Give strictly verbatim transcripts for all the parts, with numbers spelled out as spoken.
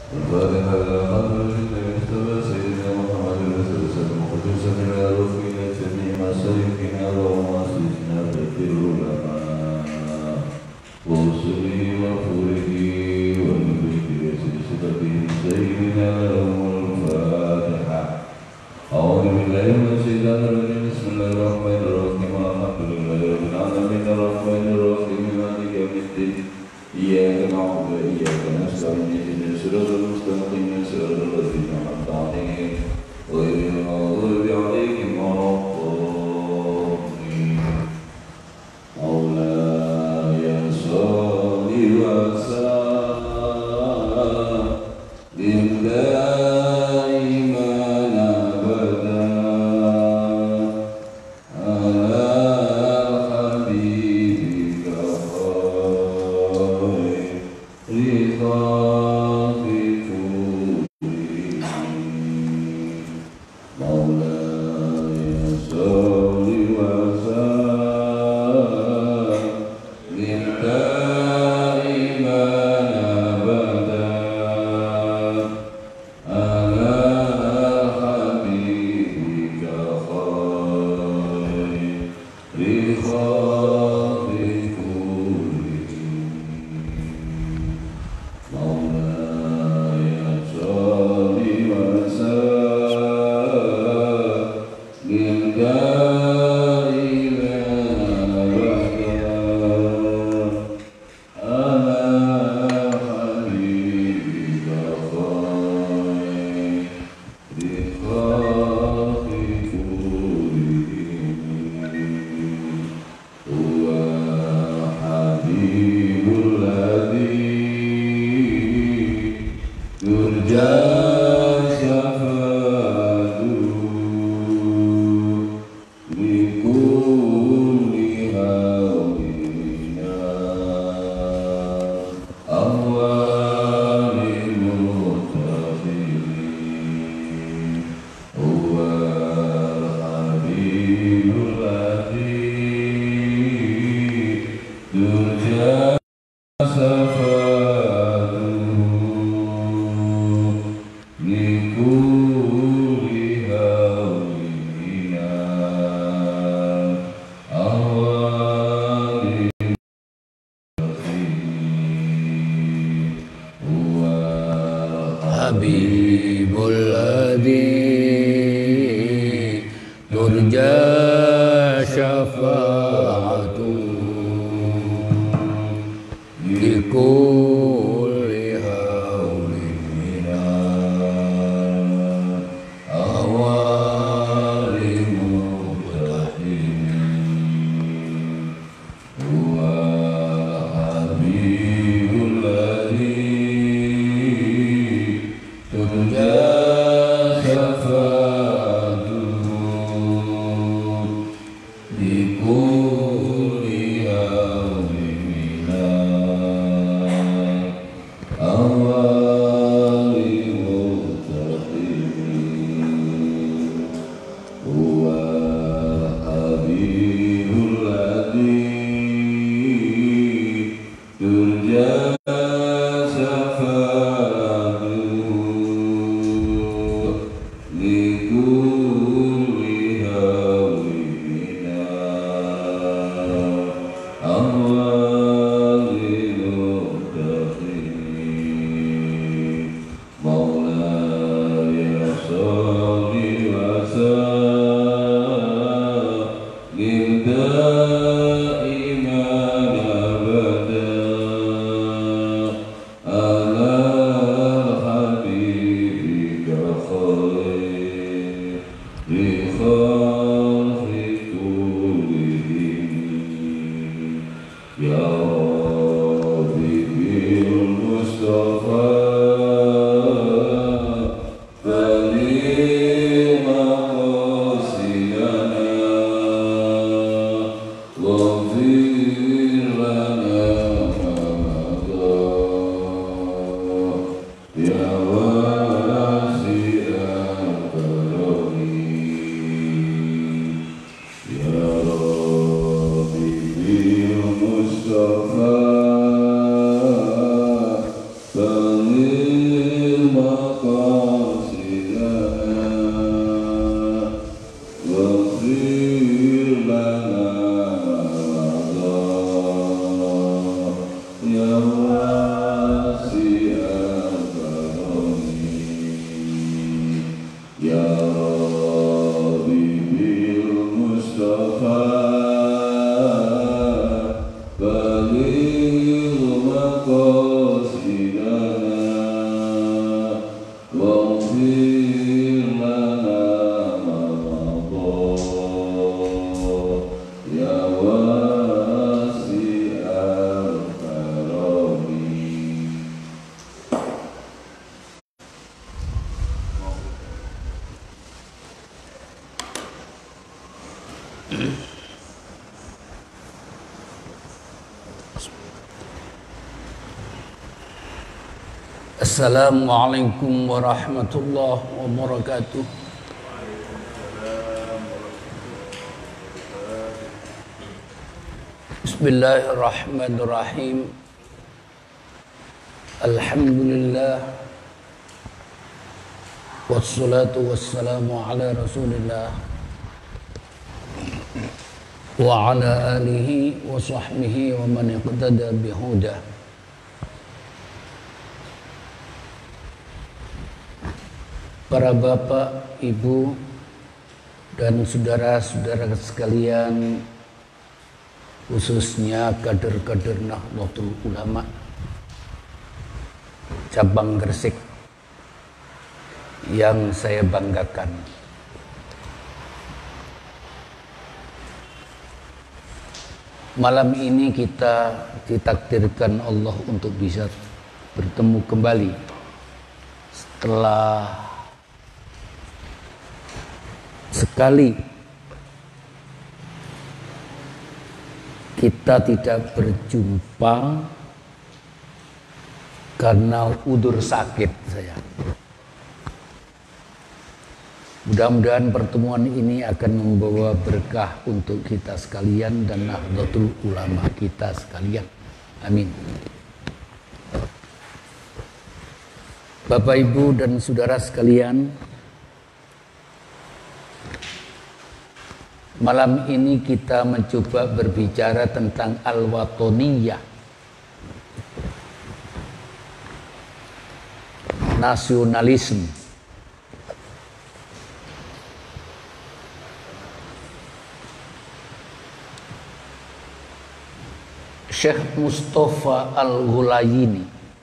الفاتحة للخاتم المصطفى سيدنا محمد رسول الله المقدس من الروح إلى جميع مشايخنا ومؤسسنا ذكر العلماء ورسله وفوره ونبيه وسلسلته سيدنا لهم الفاتحة. أعوذ بالله من الشيطان الرجيم. بسم الله الرحمن الرحيم. الحمد لله رب العالمين الرحمن الرحيم مالك يوم الدين. إياك نعبد وإياك نستعين اهدنا الصراط المستقيم صراط الذين أنعمت عليهم غير المغضوب عليهم ولا الضالين. مولاي صل وسلم دائما أبدا على حبيبك خير خلق كلهم. مولاي صل وسلم دائما أبدا على حبيبك خير خلق كلهم. مولاي صل وسلم دائما أبدا على حبيبك خير خلق كلهم. هو حبيب الذي يرجى شفاعته لكل هاوينا أهوال المتقين. هو الحبيب الذي يرجى شفاعته لكل هاوينا أهوال المتقين. هو حبيب الذي ترجى شفاعته لكل هول من أهوال المتقين. هو حبيب الذي ترجى شفاعته لكل هول من أهوال المتقين. هو الحبيب الذي ترجى شفاعته لكل هاوي من أهوال المتقين. مولاي صل وسلم دائما أبدا على حبيبك خير خلق كلهم. يا ربي بالمصطفى بلغ مقاصدنا واغفر لنا ما مضى يا واسع الكرم. يا ربي بالمصطفى Assalamualaikum warahmatullahi wabarakatuh. Bismillahirrahmanirrahim. Alhamdulillah. Wassalatu wassalamu ala Rasulillah wa ala alihi wa sahbihi wa man iqtada bihudah. Para bapak, ibu, dan saudara-saudara sekalian, khususnya kader-kader Nahdlatul Ulama cabang Gresik yang saya banggakan. Malam ini kita ditakdirkan Allah untuk bisa bertemu kembali setelah sekali kita tidak berjumpa karena udzur sakit saya. Mudah-mudahan pertemuan ini akan membawa berkah untuk kita sekalian dan Nahdlatul Ulama kita sekalian. Amin. Bapak, Ibu, dan saudara sekalian, malam ini kita mencoba berbicara tentang al-watoniyah, nasionalisme. Syekh Mustafa Al-Ghulayini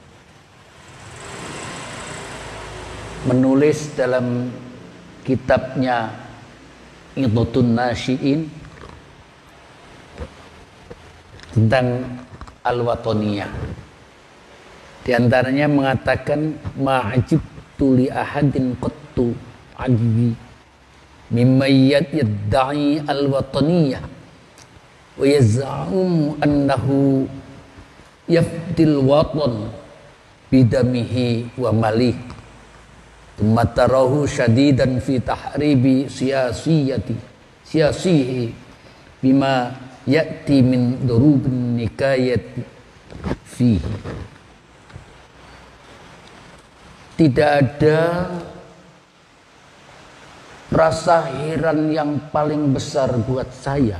menulis dalam kitabnya Idhatun Nasyi'in tentang al-watoniyah. Di antaranya mengatakan ma'ajibtu li ahadin qattu ajbi mimma yadda'i al-watoniyah wa yaz'um annahu yafdil watan bidamihi wa malih. Matarahu syadidan fi tahribi siyasiyati siyasihi bima ya'ti min durubin nikayati fihi. Tidak ada rasa heran yang paling besar buat saya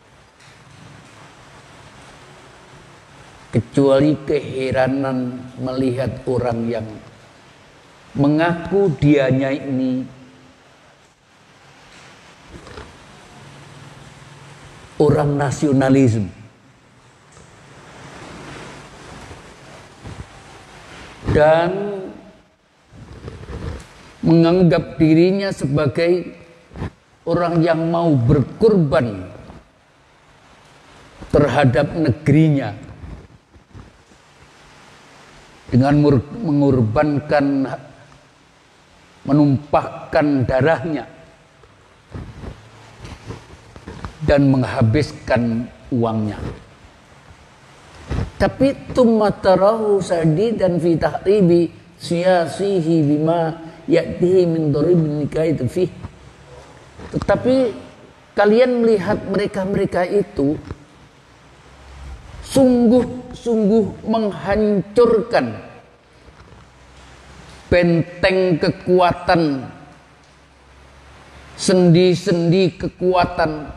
kecuali keheranan melihat orang yang mengaku dianya ini orang nasionalisme dan menganggap dirinya sebagai orang yang mau berkorban terhadap negerinya dengan mengorbankan, menumpahkan darahnya dan menghabiskan uangnya. Tapi tumatarahu sadidan fi tahribi siyasihi bima ya'tihi min duribin nikayati fi. Tetapi kalian melihat mereka-mereka itu sungguh-sungguh menghancurkan benteng kekuatan, sendi-sendi kekuatan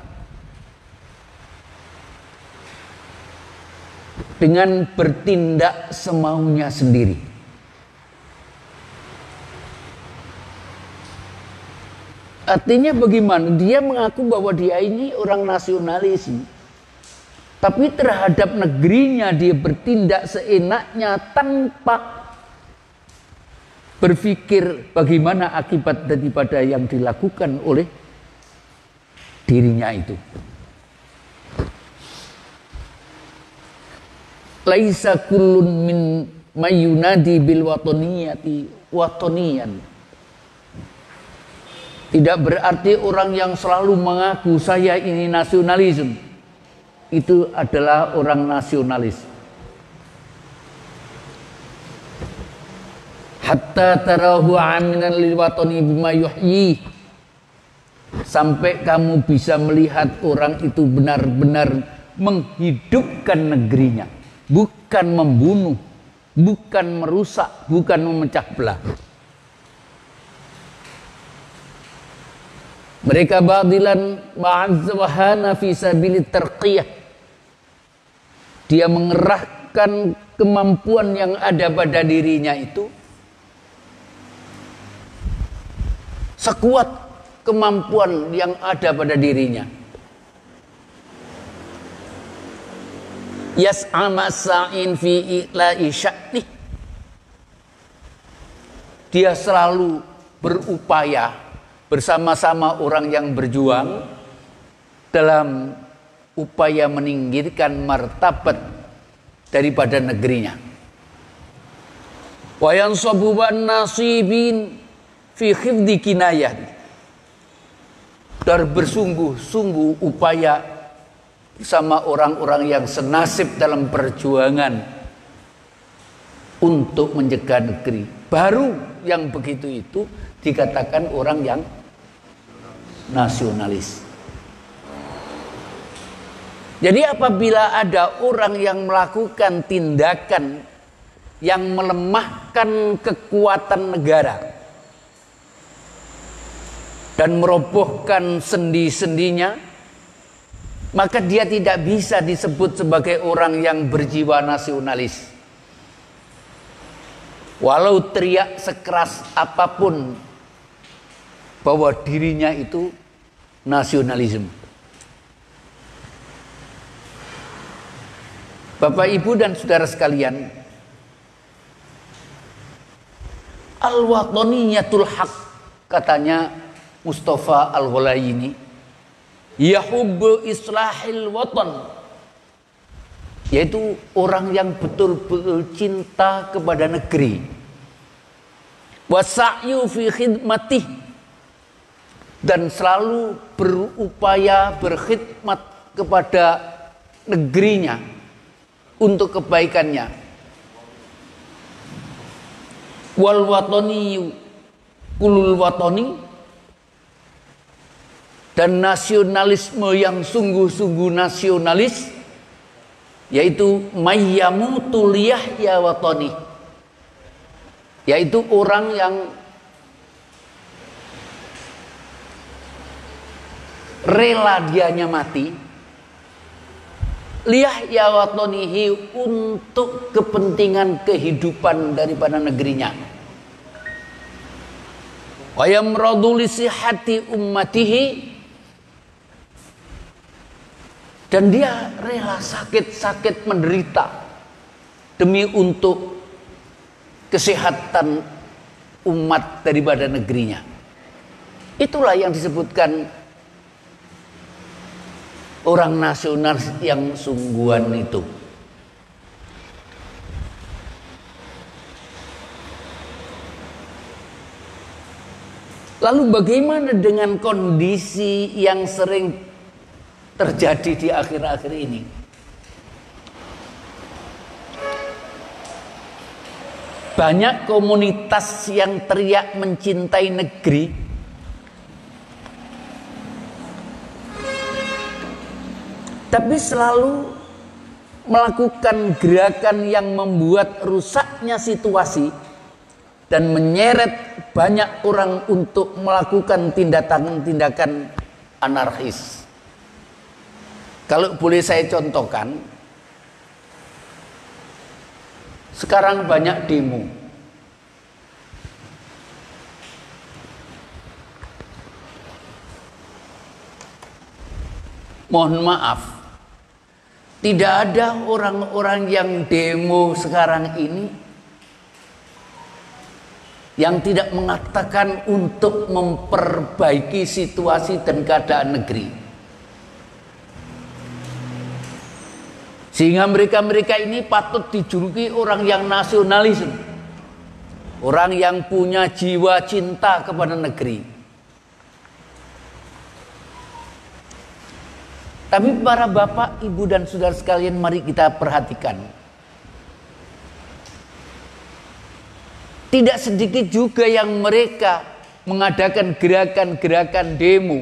dengan bertindak semaunya sendiri. Artinya bagaimana? Dia mengaku bahwa dia ini orang nasionalisme, tapi terhadap negerinya dia bertindak seenaknya tanpa berpikir bagaimana akibat daripada yang dilakukan oleh dirinya itu. Laisa kullun min mayunadi bil watoniyati watoniyan. Tidak berarti orang yang selalu mengaku saya ini nasionalisme itu adalah orang nasionalis. Hatta tarahu aminan lil watani bima yuhyi, sampai kamu bisa melihat orang itu benar-benar menghidupkan negerinya, bukan membunuh, bukan merusak, bukan memecah belah. Mereka badilan ma'azzawahana fi sabilit tarqiyah. Dia mengerahkan kemampuan yang ada pada dirinya itu sekuat kemampuan yang ada pada dirinya. Yas'a masa'in fi ila'i sya'nih. Dia selalu berupaya bersama-sama orang yang berjuang dalam upaya meninggikan martabat daripada negerinya. Wa yansabu wan nasibin fi khifdi kinayah. Dan bersungguh-sungguh upaya bersama orang-orang yang senasib dalam perjuangan untuk menjaga negeri. Baru yang begitu itu dikatakan orang yang nasionalis. Jadi apabila ada orang yang melakukan tindakan yang melemahkan kekuatan negara dan merobohkan sendi-sendinya, maka dia tidak bisa disebut sebagai orang yang berjiwa nasionalis. Walau teriak sekeras apapun bahwa dirinya itu nasionalisme. Bapak, Ibu dan saudara sekalian, al-wataniyatul haq, katanya Mustafa Al-Ghulayini, yahubbu islahil watan, yaitu orang yang betul-betul cinta kepada negeri, wasa'yu fi khidmatih, dan selalu berupaya berkhidmat kepada negerinya untuk kebaikannya. Wal watani kulul watani, dan nasionalisme yang sungguh-sungguh nasionalis, yaitu mayyamutul yahya watani, yaitu orang yang rela dianya mati liyahya watanihi, untuk kepentingan kehidupan daripada negerinya. Wa yamradu li sihhati ummatihi, dan dia rela sakit-sakit menderita demi untuk kesehatan umat daripada negerinya. Itulah yang disebutkan orang nasional yang sungguhan itu. Lalu bagaimana dengan kondisi yang sering terjadi di akhir-akhir ini? Banyak komunitas yang teriak mencintai negeri, tapi selalu melakukan gerakan yang membuat rusaknya situasi dan menyeret banyak orang untuk melakukan tindakan-tindakan anarkis. Kalau boleh saya contohkan, sekarang banyak demo. Mohon maaf, tidak ada orang-orang yang demo sekarang ini yang tidak mengatakan untuk memperbaiki situasi dan keadaan negeri. Sehingga mereka-mereka ini patut dijuluki orang yang nasionalisme, orang yang punya jiwa cinta kepada negeri. Tapi para bapak, ibu dan saudara sekalian, mari kita perhatikan. Tidak sedikit juga yang mereka mengadakan gerakan-gerakan demo.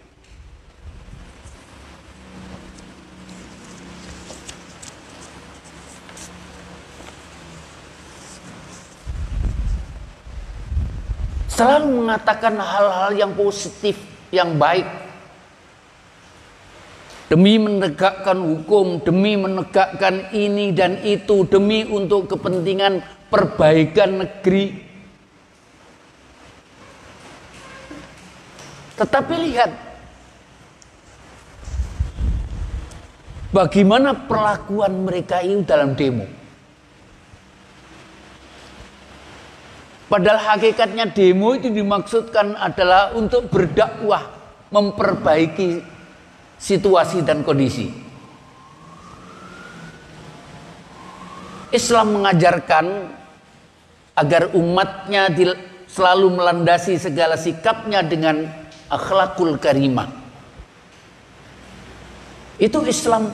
Selalu mengatakan hal-hal yang positif, yang baik. Demi menegakkan hukum, demi menegakkan ini dan itu, demi untuk kepentingan perbaikan negeri. Tetapi lihat bagaimana perlakuan mereka itu dalam demo. Padahal hakikatnya demo itu dimaksudkan adalah untuk berdakwah, memperbaiki situasi dan kondisi. Islam mengajarkan agar umatnya selalu melandasi segala sikapnya dengan akhlakul karimah. Itu Islam.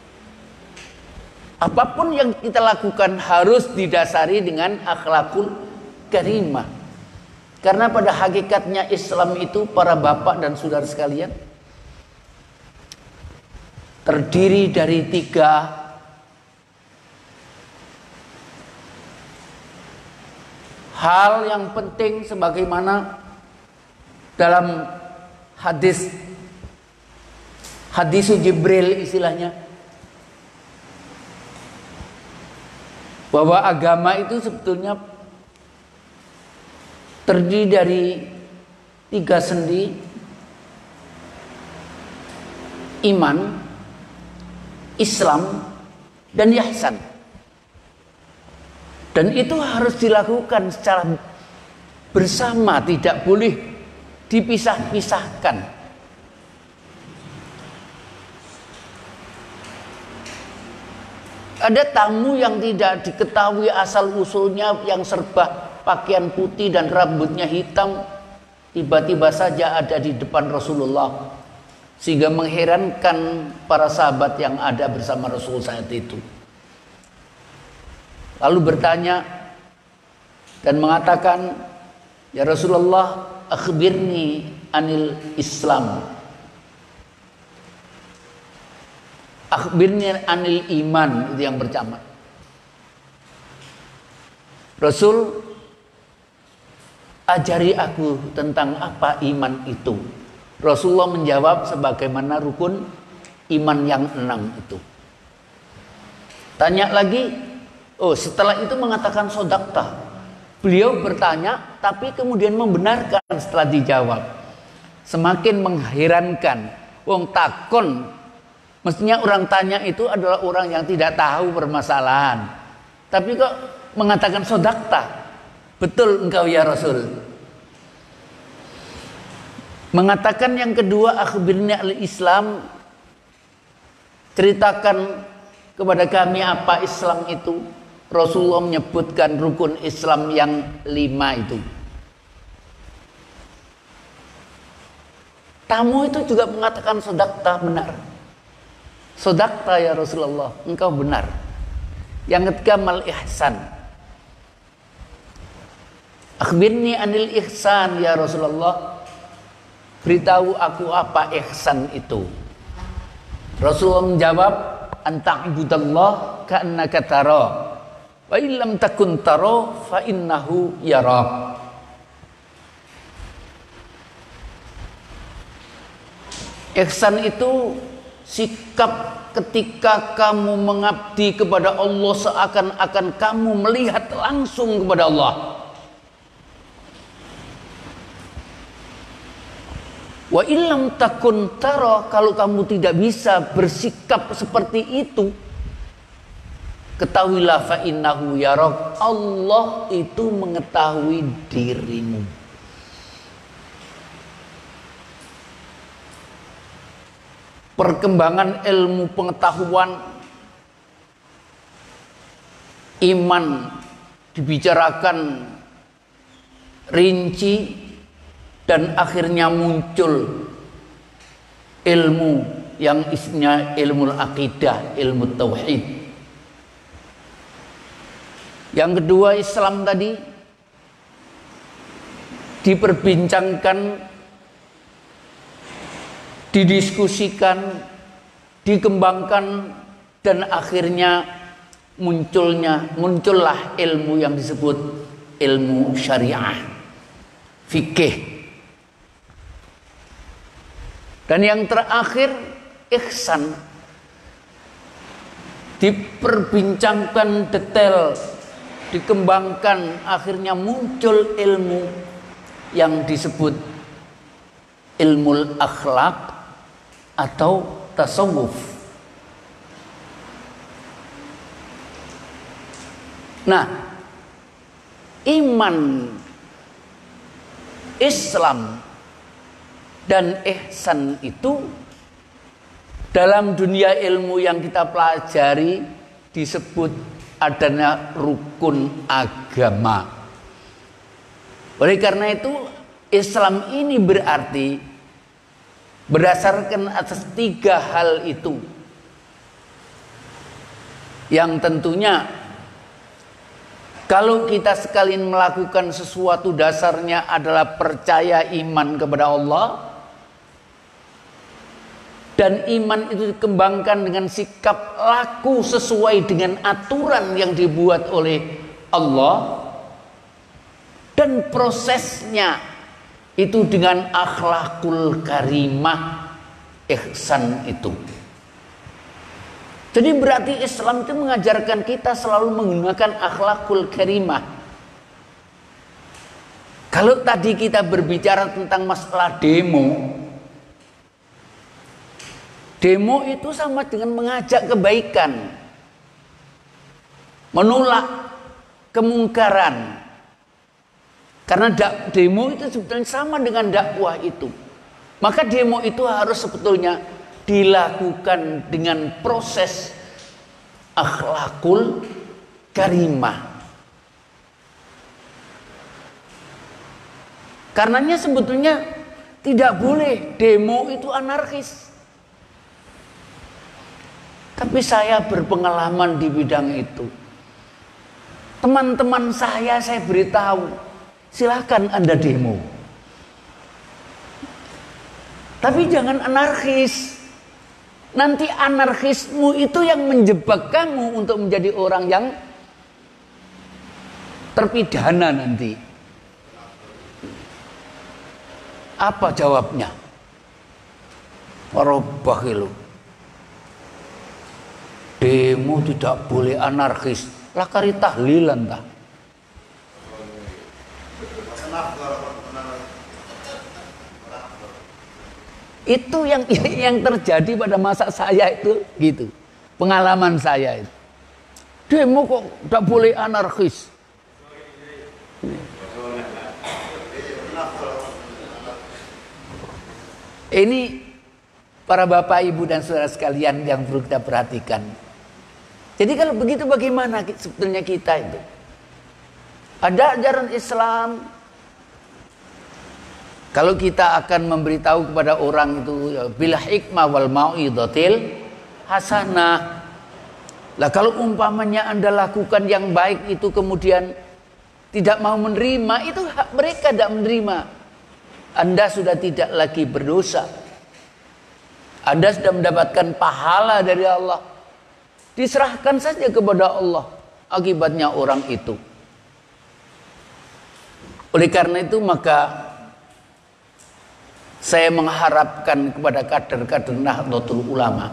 Apapun yang kita lakukan harus didasari dengan akhlakul karimah. Karena pada hakikatnya Islam itu, para bapak dan saudara sekalian, terdiri dari tiga hal yang penting, sebagaimana dalam hadis hadis Jibril istilahnya, bahwa agama itu sebetulnya terdiri dari tiga sendi: iman, Islam, dan ihsan. Dan itu harus dilakukan secara bersama, tidak boleh dipisah-pisahkan. Ada tamu yang tidak diketahui asal usulnya, yang serba pakaian putih dan rambutnya hitam, tiba-tiba saja ada di depan Rasulullah, sehingga mengherankan para sahabat yang ada bersama Rasul saat itu. Lalu bertanya dan mengatakan, "Ya Rasulullah, akhbirni anil Islam, akhbirni anil iman." Itu yang pertama. Rasul, ajari aku tentang apa iman itu. Rasulullah menjawab sebagaimana rukun iman yang enam itu. Tanya lagi, oh setelah itu mengatakan sodakta. Beliau bertanya tapi kemudian membenarkan setelah dijawab. Semakin mengherankan. Wong takon, mestinya orang tanya itu adalah orang yang tidak tahu permasalahan. Tapi kok mengatakan sodakta. Betul engkau ya Rasul. Mengatakan yang kedua, akhbirni al-Islam, ceritakan kepada kami apa Islam itu. Rasulullah menyebutkan rukun Islam yang lima itu. Tamu itu juga mengatakan sodakta, benar. Sodakta ya Rasulullah, engkau benar. Yang ketiga, mal ihsan. Akhbirni anil ihsan ya Rasulullah, beritahu aku apa ihsan itu. Rasulullah menjawab, anta'budallah ka'annaka tara, wa illam takun tara fa innahu yarak. Ihsan itu sikap ketika kamu mengabdi kepada Allah seakan-akan kamu melihat langsung kepada Allah. Wa illam takun tara, kalau kamu tidak bisa bersikap seperti itu, ketahuilah fa innahu yarak, Allah itu mengetahui dirimu. Perkembangan ilmu pengetahuan iman dibicarakan rinci, dan akhirnya muncul ilmu yang isinya ilmu akidah, ilmu tauhid. Yang kedua, Islam tadi diperbincangkan, didiskusikan, dikembangkan, dan akhirnya munculnya muncullah ilmu yang disebut ilmu syariah, fikih. Dan yang terakhir, ihsan, diperbincangkan detail, dikembangkan, akhirnya muncul ilmu yang disebut ilmu akhlak atau tasawuf. Nah, iman, Islam, dan ihsan itu dalam dunia ilmu yang kita pelajari disebut adanya rukun agama. Oleh karena itu, Islam ini berarti berdasarkan atas tiga hal itu, yang tentunya kalau kita sekalian melakukan sesuatu dasarnya adalah percaya iman kepada Allah, dan iman itu dikembangkan dengan sikap laku sesuai dengan aturan yang dibuat oleh Allah, dan prosesnya itu dengan akhlakul karimah, ihsan itu. Jadi berarti Islam itu mengajarkan kita selalu menggunakan akhlakul karimah. Kalau tadi kita berbicara tentang masalah demo, demo itu sama dengan mengajak kebaikan, menolak kemungkaran. Karena demo itu sebetulnya sama dengan dakwah itu. Maka demo itu harus sebetulnya dilakukan dengan proses akhlakul karimah. Karenanya sebetulnya tidak boleh demo itu anarkis. Tapi saya berpengalaman di bidang itu. Teman-teman saya saya beritahu, silakan Anda demo. Tapi jangan anarkis. Nanti anarkismu itu yang menjebak kamu untuk menjadi orang yang terpidana nanti. Apa jawabnya? Warobahilu. Demo tidak boleh anarkis. Lakari tahlilan tak? Itu yang yang terjadi pada masa saya itu gitu. Pengalaman saya itu. Demo kok tidak boleh anarkis. Ini para bapak, ibu, dan saudara sekalian yang perlu kita perhatikan. Jadi kalau begitu bagaimana sebetulnya kita itu? Ada ajaran Islam. Kalau kita akan memberitahu kepada orang itu bil hikmah wal mau'izatil hasanah. Lah kalau umpamanya Anda lakukan yang baik itu kemudian tidak mau menerima, itu hak mereka tidak menerima. Anda sudah tidak lagi berdosa. Anda sudah mendapatkan pahala dari Allah. Diserahkan saja kepada Allah akibatnya orang itu. Oleh karena itu maka saya mengharapkan kepada kader-kader Nahdlatul Ulama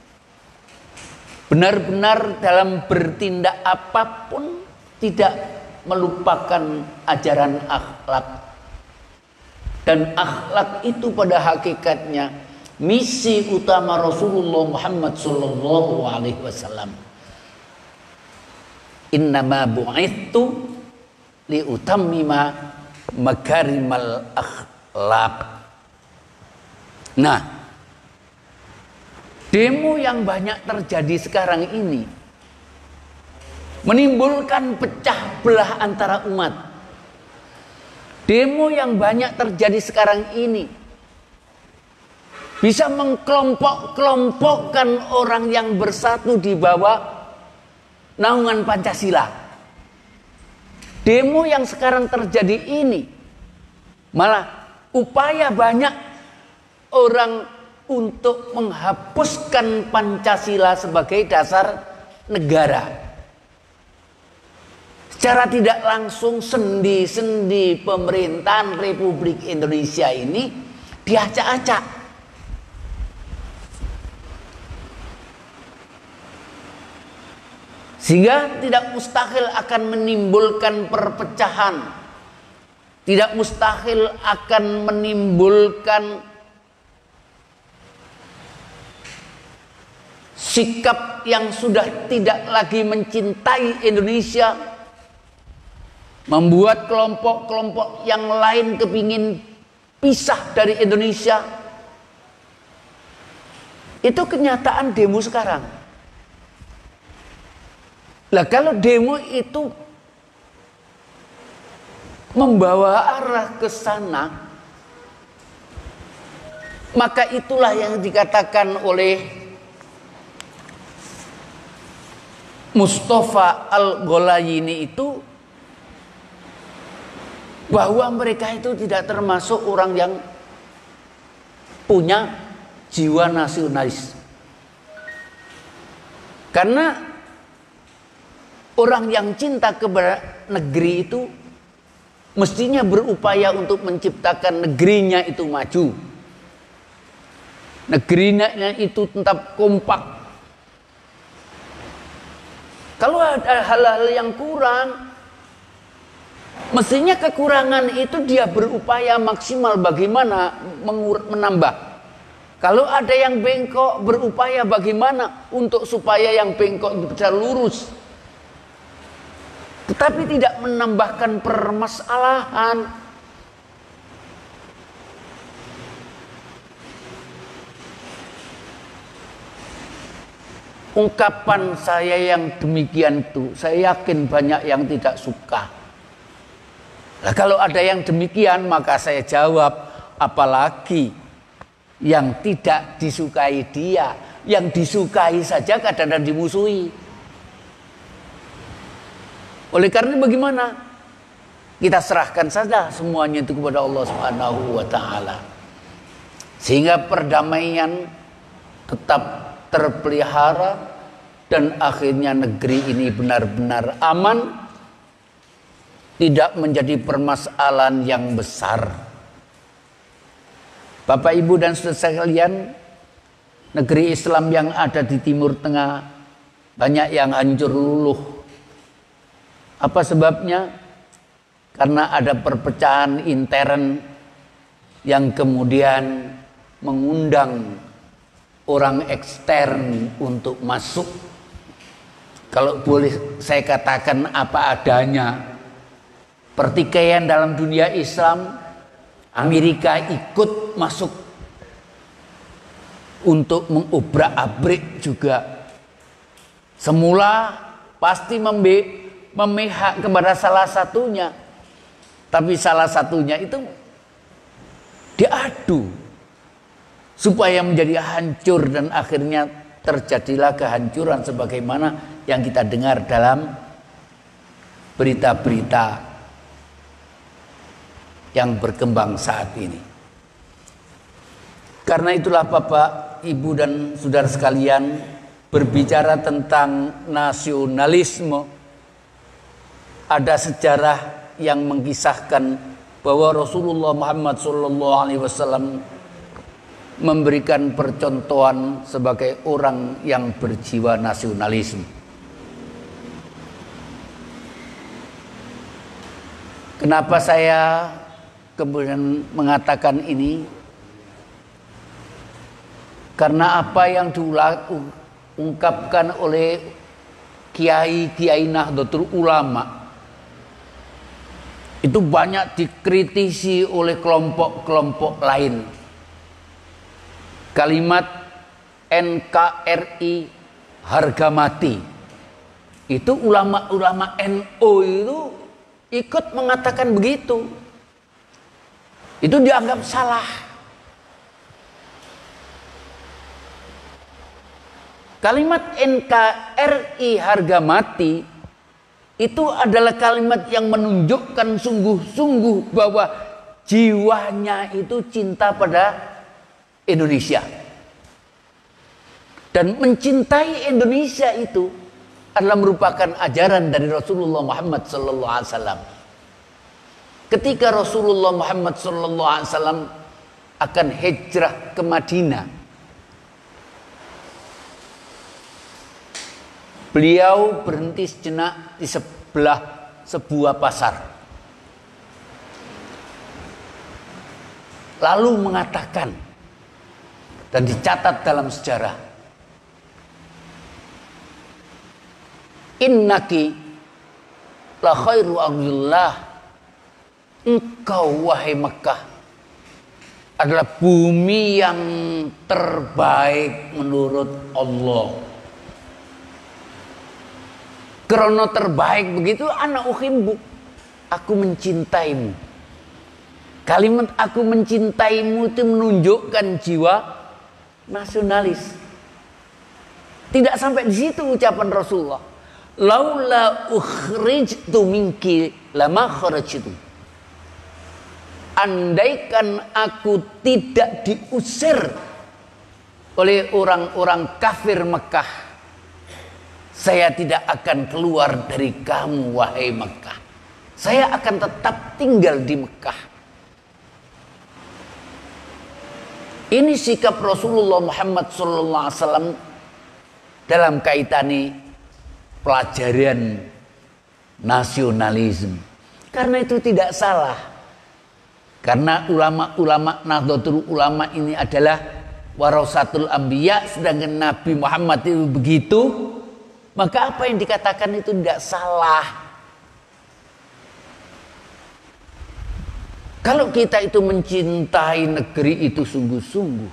benar-benar dalam bertindak apapun tidak melupakan ajaran akhlak. Dan akhlak itu pada hakikatnya misi utama Rasulullah Muhammad sallallahu alaihi wasallam. Innama bu'ithu liutammima makarimal akhlak. Nah, demo yang banyak terjadi sekarang ini menimbulkan pecah belah antara umat. Demo yang banyak terjadi sekarang ini bisa mengkelompok-kelompokkan orang yang bersatu di bawah naungan Pancasila. Demo yang sekarang terjadi ini malah upaya banyak orang untuk menghapuskan Pancasila sebagai dasar negara. Secara tidak langsung sendi-sendi pemerintahan Republik Indonesia ini diacak-acak. Sehingga tidak mustahil akan menimbulkan perpecahan. Tidak mustahil akan menimbulkan sikap yang sudah tidak lagi mencintai Indonesia, membuat kelompok-kelompok yang lain kepingin pisah dari Indonesia. Itu kenyataan demo sekarang. Lah kalau demo itu membawa arah ke sana, maka itulah yang dikatakan oleh Mustafa Al-Gholayini itu, bahwa mereka itu tidak termasuk orang yang punya jiwa nasionalis. Karena orang yang cinta kepada negeri itu mestinya berupaya untuk menciptakan negerinya itu maju. Negerinya itu tetap kompak. Kalau ada hal-hal yang kurang, mestinya kekurangan itu dia berupaya maksimal bagaimana menambah. Kalau ada yang bengkok, berupaya bagaimana untuk supaya yang bengkok bisa lurus. Tetapi tidak menambahkan permasalahan. Ungkapan saya yang demikian itu, saya yakin banyak yang tidak suka. Nah, kalau ada yang demikian, maka saya jawab, apalagi yang tidak disukai dia, yang disukai saja kadang-kadang dimusuhi. Oleh karena bagaimana? Kita serahkan saja semuanya itu kepada Allah Subhanahu wa taala. Sehingga perdamaian tetap terpelihara dan akhirnya negeri ini benar-benar aman, tidak menjadi permasalahan yang besar. Bapak, Ibu dan saudara sekalian, negeri Islam yang ada di Timur Tengah banyak yang hancur luluh. Apa sebabnya? Karena ada perpecahan intern yang kemudian mengundang orang ekstern untuk masuk. Kalau boleh saya katakan apa adanya, pertikaian dalam dunia Islam, Amerika ikut masuk untuk mengobrak-abrik juga. Semula pasti membe memihak kepada salah satunya, tapi salah satunya itu diadu supaya menjadi hancur, dan akhirnya terjadilah kehancuran sebagaimana yang kita dengar dalam berita-berita yang berkembang saat ini. Karena itulah Bapak, Ibu dan saudara sekalian, berbicara tentang nasionalisme, ada sejarah yang mengisahkan bahwa Rasulullah Muhammad shallallahu alaihi wasallam memberikan percontohan sebagai orang yang berjiwa nasionalisme. Kenapa saya kemudian mengatakan ini? Karena apa yang diungkapkan oleh kiai-kiai Nahdlatul Ulama itu banyak dikritisi oleh kelompok-kelompok lain. Kalimat N K R I harga mati, itu ulama-ulama N U itu ikut mengatakan begitu. Itu dianggap salah. Kalimat N K R I harga mati itu adalah kalimat yang menunjukkan sungguh-sungguh bahwa jiwanya itu cinta pada Indonesia. Dan mencintai Indonesia itu adalah merupakan ajaran dari Rasulullah Muhammad sallallahu alaihi wasallam. Ketika Rasulullah Muhammad sallallahu alaihi wasallam akan hijrah ke Madinah, beliau berhenti sejenak di sebelah sebuah pasar. Lalu mengatakan, dan dicatat dalam sejarah, innaki la khairu ardillah, engkau wahai Mekah adalah bumi yang terbaik menurut Allah. Karena terbaik begitu, ana uhibbu, aku mencintaimu. Kalimat aku mencintaimu itu menunjukkan jiwa nasionalis. Tidak sampai di situ ucapan Rasulullah. Laula ukhrijtu minki lama kharajtu. Andaikan aku tidak diusir oleh orang-orang kafir Mekah, saya tidak akan keluar dari kamu wahai Mekah. Saya akan tetap tinggal di Mekah. Ini sikap Rasulullah Muhammad sallallahu alaihi wasallam dalam kaitan pelajaran nasionalisme. Karena itu tidak salah. Karena ulama-ulama Nahdlatul Ulama ini adalah warasatul anbiya, sedangkan Nabi Muhammad itu begitu, maka apa yang dikatakan itu tidak salah. Kalau kita itu mencintai negeri itu sungguh-sungguh,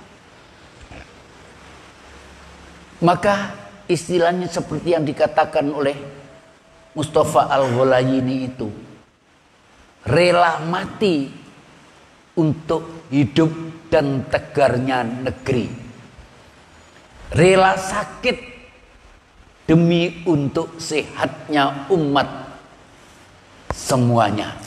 maka istilahnya seperti yang dikatakan oleh Mustafa Al-Ghulayini itu, rela mati untuk hidup dan tegarnya negeri, rela sakit demi untuk sehatnya umat semuanya.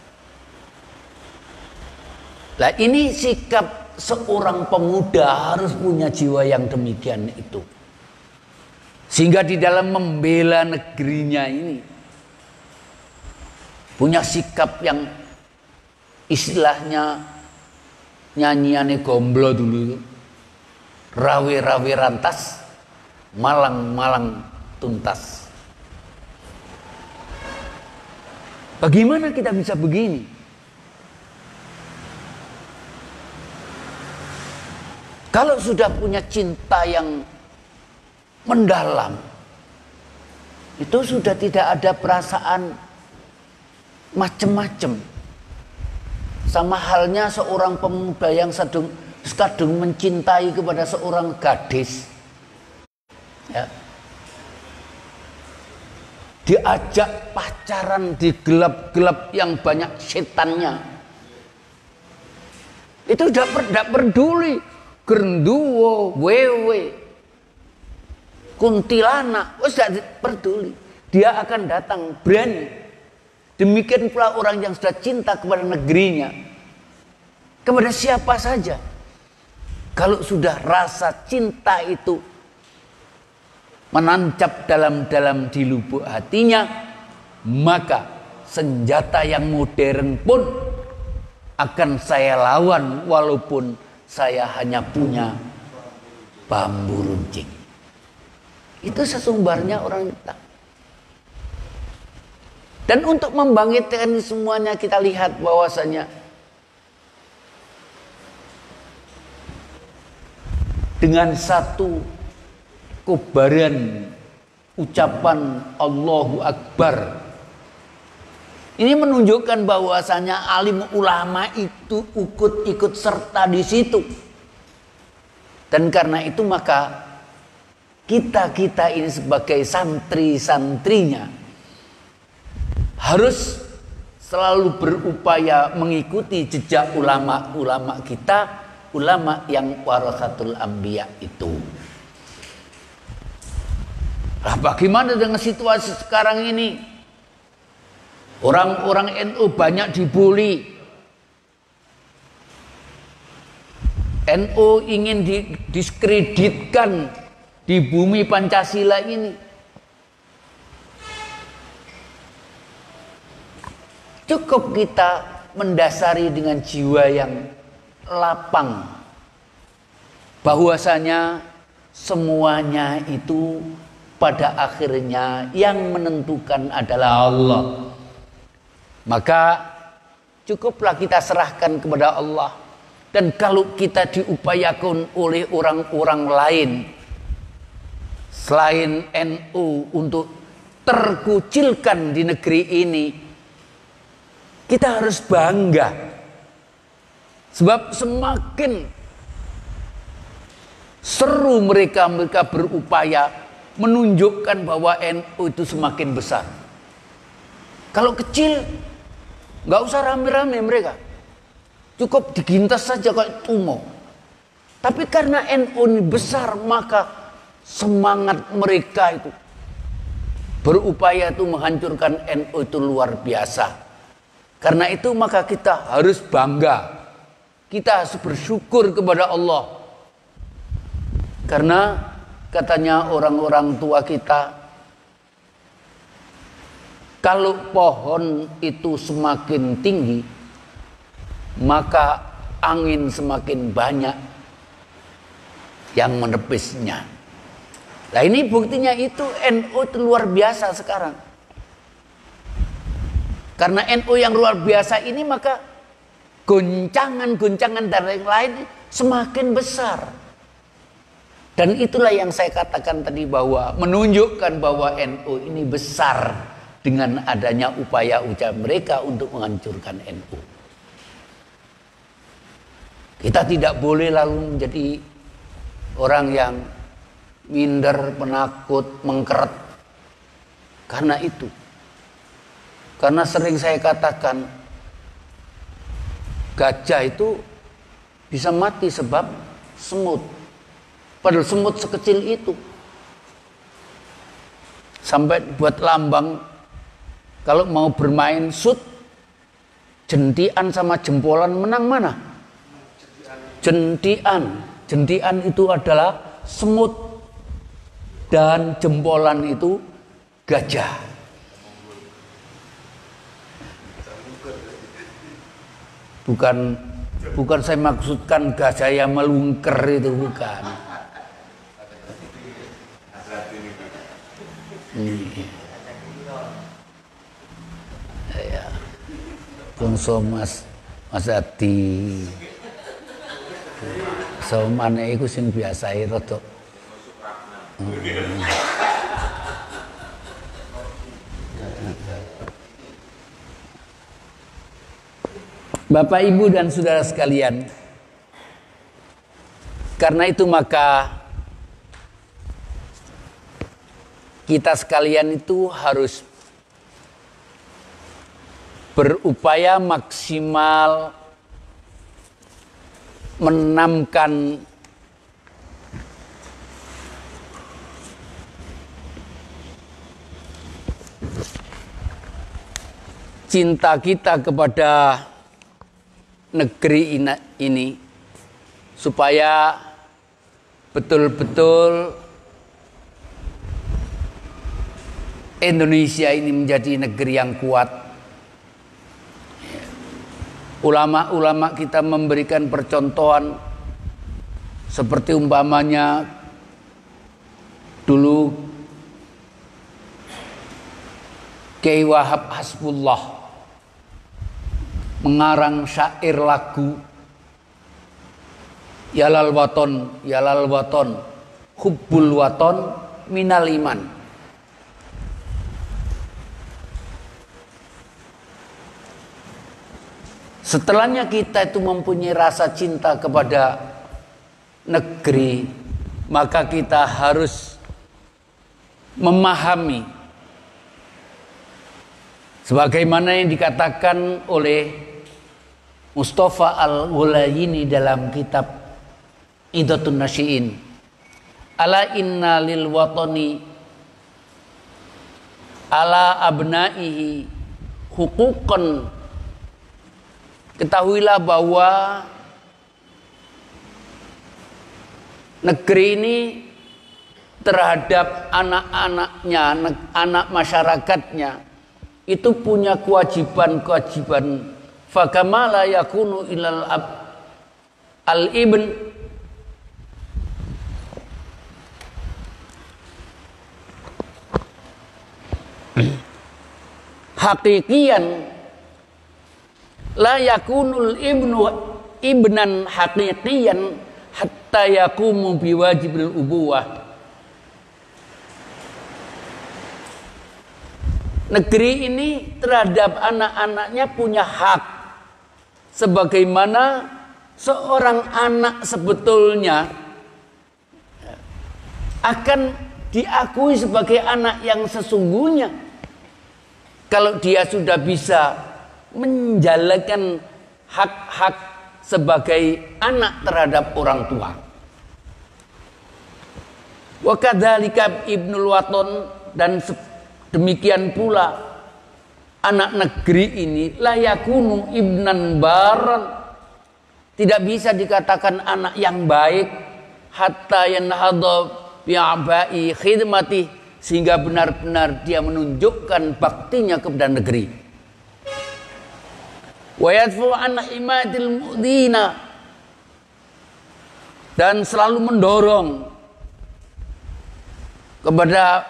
Nah, ini sikap seorang pemuda harus punya jiwa yang demikian itu. Sehingga di dalam membela negerinya ini punya sikap yang istilahnya nyanyiane gomblo dulu itu. Rawe-rawe rantas, malang-malang tuntas. Bagaimana kita bisa begini? Kalau sudah punya cinta yang mendalam, itu sudah tidak ada perasaan macam-macam. Sama halnya seorang pemuda yang sedang kadung mencintai kepada seorang gadis, ya, diajak pacaran di gelap-gelap yang banyak setannya, itu tidak peduli. Genduwo, wewe, kuntilanak, wes tidak peduli. Dia akan datang berani. Demikian pula orang yang sudah cinta kepada negerinya, kepada siapa saja. Kalau sudah rasa cinta itu menancap dalam-dalam di lubuk hatinya, maka senjata yang modern pun akan saya lawan walaupun saya hanya punya bambu runcing. Itu sesumbarnya orang kita. Dan untuk membangkitkan semuanya, kita lihat bahwasanya dengan satu kobaran ucapan Allahu Akbar, ini menunjukkan bahwasanya alim ulama itu ikut-ikut serta di situ. Dan karena itu maka kita-kita ini sebagai santri-santrinya harus selalu berupaya mengikuti jejak ulama-ulama kita, ulama yang warasatul anbiya itu. Nah, bagaimana dengan situasi sekarang ini? Orang-orang N U banyak dibully. N U ingin didiskreditkan di bumi Pancasila ini. Cukup kita mendasari dengan jiwa yang lapang, bahwasanya semuanya itu pada akhirnya yang menentukan adalah Allah. Maka cukuplah kita serahkan kepada Allah. Dan kalau kita diupayakan oleh orang-orang lain selain N U untuk terkucilkan di negeri ini, kita harus bangga. Sebab semakin seru mereka mereka berupaya menunjukkan bahwa N U itu semakin besar. Kalau kecil, nggak usah rame-rame mereka, cukup digintas saja kayak tumo. Tapi karena N U ini besar, maka semangat mereka itu berupaya itu menghancurkan N U itu luar biasa. Karena itu maka kita harus bangga, kita harus bersyukur kepada Allah. Karena katanya orang-orang tua kita, kalau pohon itu semakin tinggi, maka angin semakin banyak yang menepisnya. Nah ini buktinya itu N U itu luar biasa sekarang. Karena N U yang luar biasa ini, maka goncangan-goncangan dari yang lain semakin besar. Dan itulah yang saya katakan tadi, bahwa menunjukkan bahwa N U ini besar dengan adanya upaya-upaya mereka untuk menghancurkan N U. Kita tidak boleh lalu menjadi orang yang minder, penakut, mengkeret. Karena itu. Karena sering saya katakan, gajah itu bisa mati sebab semut. Padahal semut sekecil itu. Sampai buat lambang, kalau mau bermain shoot, jentian sama jempolan menang mana? Jentian. Jentian itu adalah semut. Dan jempolan itu gajah. Bukan bukan saya maksudkan gajah yang melungker itu, bukan. Ini. Ya. Bungso Mas Mas Adi. Somane iku sing biasae rada. Hmm. Bapak, Ibu, dan saudara sekalian, karena itu maka kita sekalian itu harus berupaya maksimal menanamkan cinta kita kepada negeri ini, supaya betul-betul Indonesia ini menjadi negeri yang kuat. Ulama-ulama kita memberikan percontohan, seperti umpamanya dulu Kiai Wahab Hasbullah mengarang syair lagu Yalal waton, yalal waton, hubbul waton minal iman. Setelahnya kita itu mempunyai rasa cinta kepada negeri, maka kita harus memahami sebagaimana yang dikatakan oleh Mustafa Al-Ghulayini dalam kitab Idhatun Nasyi'in. Ala inna lil watani ala abnaihi huquqan. Ketahuilah bahwa negeri ini terhadap anak-anaknya, anak masyarakatnya itu punya kewajiban-kewajiban. Fakama la yakunu ilal ab al ibn hakikian la yakunul ibnu ibnan hakikian hatta yakumu biwajibil ubuwah. Negeri ini terhadap anak-anaknya punya hak sebagaimana seorang anak sebetulnya akan diakui sebagai anak yang sesungguhnya kalau dia sudah bisa menjalankan hak-hak sebagai anak terhadap orang tua. Wa kadzalika Ibnul Waton, dan demikian pula anak negeri ini la yakunu ibnan baran, tidak bisa dikatakan anak yang baik hatta yanhadha bi abai khidmati, sehingga benar-benar dia menunjukkan baktinya kepada negeri. Wa yadfu an imadil mu'dina, dan selalu mendorong kepada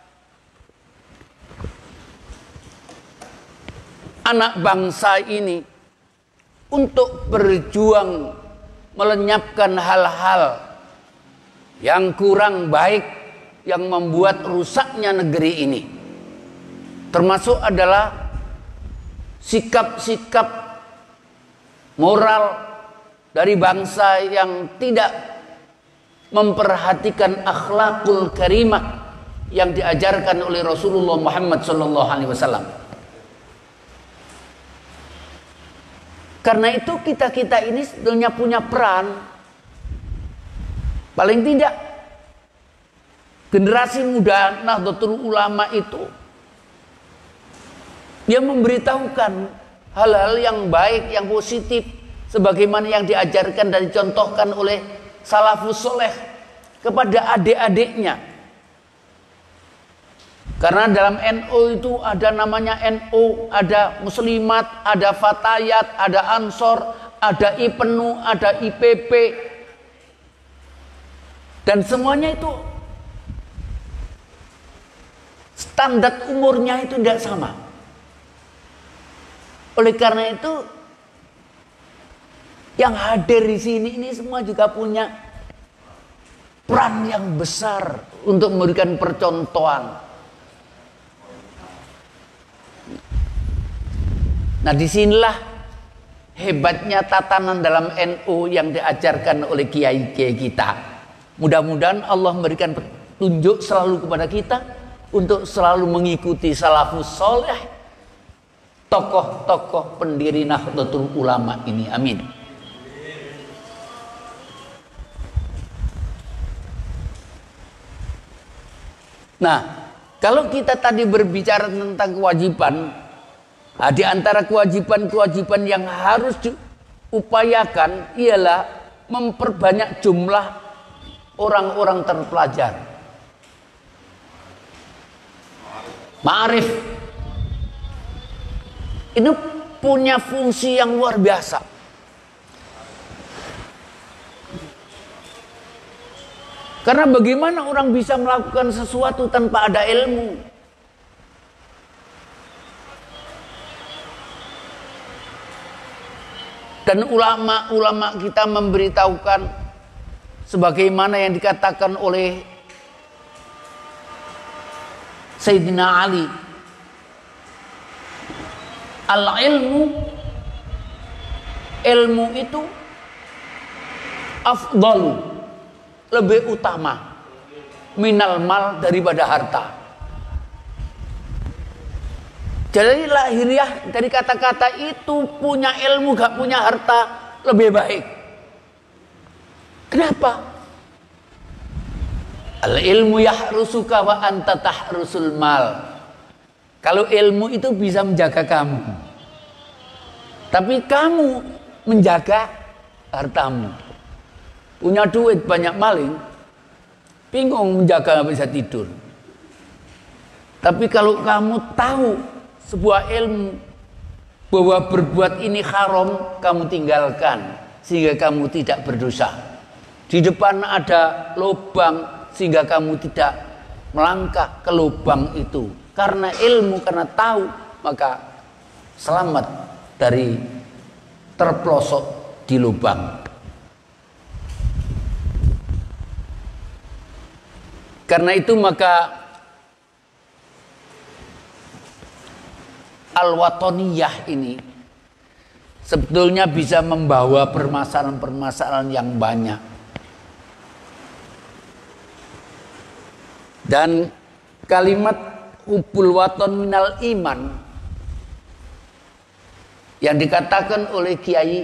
anak bangsa ini untuk berjuang melenyapkan hal-hal yang kurang baik yang membuat rusaknya negeri ini. Termasuk adalah sikap-sikap moral dari bangsa yang tidak memperhatikan akhlakul karimah yang diajarkan oleh Rasulullah Muhammad sallallahu alaihi wasallam. Karena itu kita-kita ini sebetulnya punya peran. Paling tidak generasi muda Nahdlatul Ulama itu dia memberitahukan hal-hal yang baik, yang positif, sebagaimana yang diajarkan dan dicontohkan oleh salafus soleh kepada adik-adiknya. Karena dalam N U itu ada namanya N U, ada muslimat, ada fatayat, ada ansor, ada I P N U, ada I P P. Dan semuanya itu standar umurnya itu tidak sama. Oleh karena itu yang hadir di sini ini semua juga punya peran yang besar untuk memberikan percontohan. Nah, disinilah hebatnya tatanan dalam N U yang diajarkan oleh kiai-kiai kita. Mudah-mudahan Allah memberikan petunjuk selalu kepada kita untuk selalu mengikuti salafus soleh, tokoh-tokoh pendiri Nahdlatul Ulama ini. Amin. Nah, kalau kita tadi berbicara tentang kewajiban, nah, di antara kewajiban-kewajiban yang harus diupayakan ialah memperbanyak jumlah orang-orang terpelajar. Ma'arif ini punya fungsi yang luar biasa. Karena bagaimana orang bisa melakukan sesuatu tanpa ada ilmu? Dan ulama-ulama kita memberitahukan sebagaimana yang dikatakan oleh Sayyidina Ali, al-ilmu, ilmu itu afdalu, lebih utama, minal mal, daripada harta. Jadi lahiriah dari kata-kata itu, punya ilmu gak punya harta lebih baik. Kenapa? Al ilmu yahrusuka wa anta tahrusul mal. Kalau ilmu itu bisa menjaga kamu, tapi kamu menjaga hartamu. Punya duit banyak maling, bingung menjaga, nggak bisa tidur. Tapi kalau kamu tahu sebuah ilmu bahwa berbuat ini haram, kamu tinggalkan sehingga kamu tidak berdosa. Di depan ada lubang sehingga kamu tidak melangkah ke lubang itu. Karena ilmu, karena tahu, maka selamat dari terpelosok di lubang. Karena itu maka al-watoniyah ini sebetulnya bisa membawa permasalahan-permasalahan yang banyak. Dan kalimat hubbul waton minal iman yang dikatakan oleh Kiai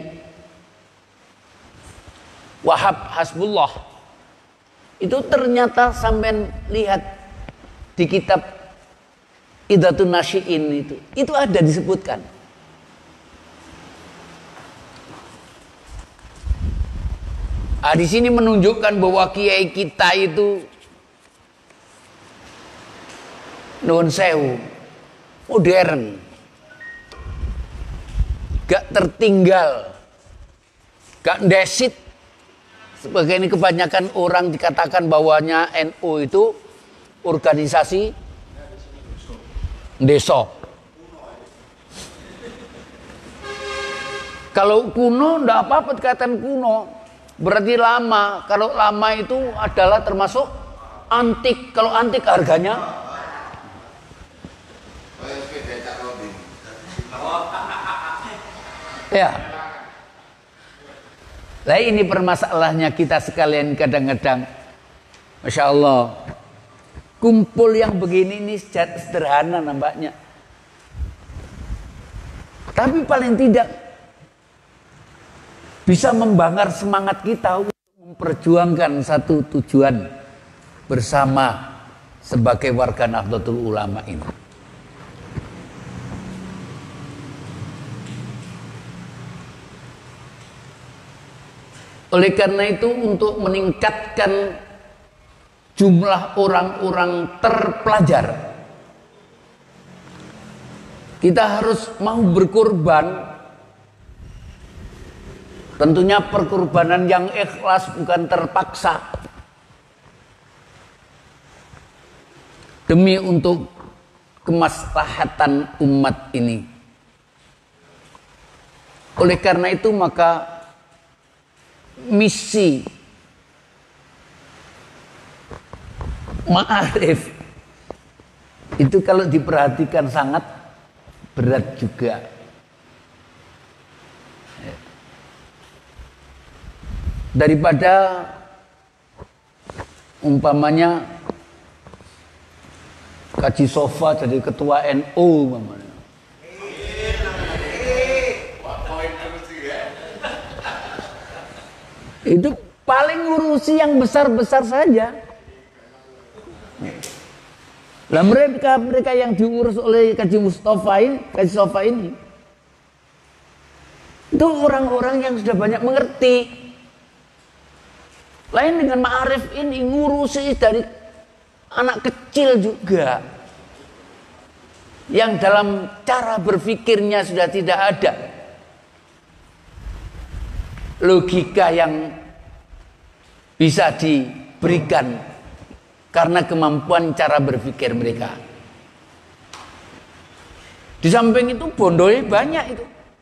Wahab Hasbullah itu ternyata sampai lihat di kitab Idatun Nasyi'in itu itu ada disebutkan. Ah, di sini menunjukkan bahwa kiai kita itu nuwun sewu, modern, gak tertinggal, gak ndesit. Sebagai ini kebanyakan orang dikatakan bahwanya N U itu organisasi desa. Kalau kuno ndak apa-apa dikatakan kuno, berarti lama. Kalau lama itu adalah termasuk antik. Kalau antik harganya ya. Lah ini permasalahannya kita sekalian kadang-kadang, Masya Allah, kumpul yang begini ini sederhana nampaknya, tapi paling tidak bisa membangkar semangat kita untuk memperjuangkan satu tujuan bersama sebagai warga Nahdlatul Ulama ini. Oleh karena itu, untuk meningkatkan jumlah orang-orang terpelajar, kita harus mau berkorban. Tentunya perkorbanan yang ikhlas, bukan terpaksa, demi untuk kemaslahatan umat ini. Oleh karena itu maka misi Ma'arif itu kalau diperhatikan sangat berat juga. Daripada umpamanya Kaji Sofa jadi ketua N U umpamanya. Itu paling ngurusi yang besar-besar saja. Lah mereka mereka yang diurus oleh Kaji Mustafa ini, Kaji Sofa ini, itu orang-orang yang sudah banyak mengerti. Lain dengan Ma'arif ini ngurusi dari anak kecil juga, yang dalam cara berpikirnya sudah tidak ada logika yang bisa diberikan karena kemampuan cara berpikir mereka. Di samping itu bondolnya banyak itu.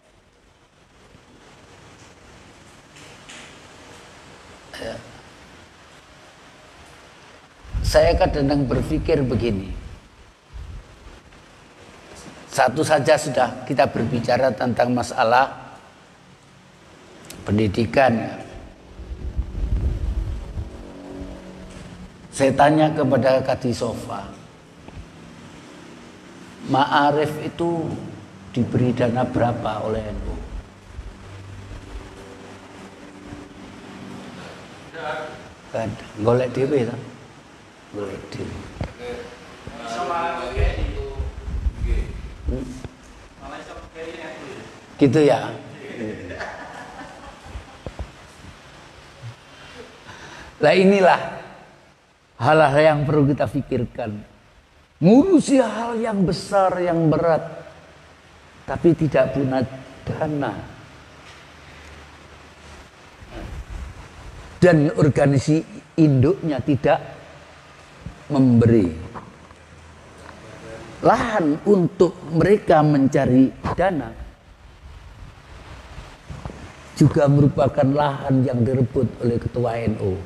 Saya kadang-kadang berpikir begini. Satu saja sudah kita berbicara tentang masalah pendidikan. Saya tanya kepada Kaji Sofa, Ma'arif itu diberi dana berapa oleh N U? Kan golek dhewe ta? Golek dhewe. Gitu ya. Nah inilah hal-hal yang perlu kita pikirkan. Ngurusi hal yang besar, yang berat, tapi tidak punya dana. Dan organisasi induknya tidak memberi lahan untuk mereka mencari dana, juga merupakan lahan yang direbut oleh ketua N U.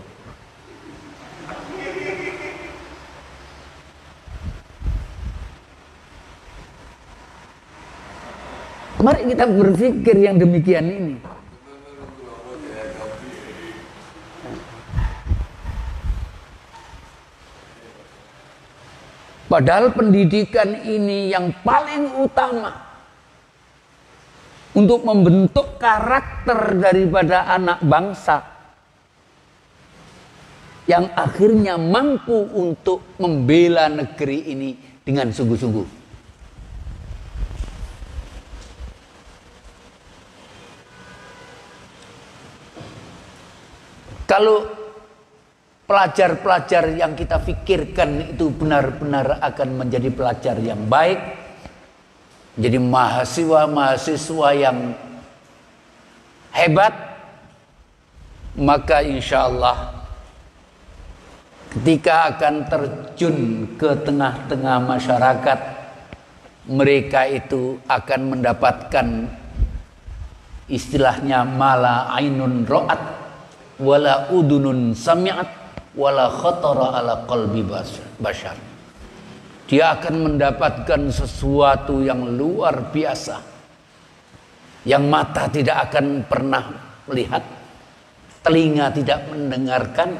Mari kita berpikir yang demikian ini. Padahal pendidikan ini yang paling utama untuk membentuk karakter daripada anak bangsa yang akhirnya mampu untuk membela negeri ini dengan sungguh-sungguh. Kalau pelajar-pelajar yang kita pikirkan itu benar-benar akan menjadi pelajar yang baik, jadi mahasiswa-mahasiswa yang hebat, maka insya Allah ketika akan terjun ke tengah-tengah masyarakat, mereka itu akan mendapatkan istilahnya mala ainun ro'at wala udunun sami'at wala khatara ala qalbi bashar. Dia akan mendapatkan sesuatu yang luar biasa yang mata tidak akan pernah melihat, telinga tidak mendengarkan,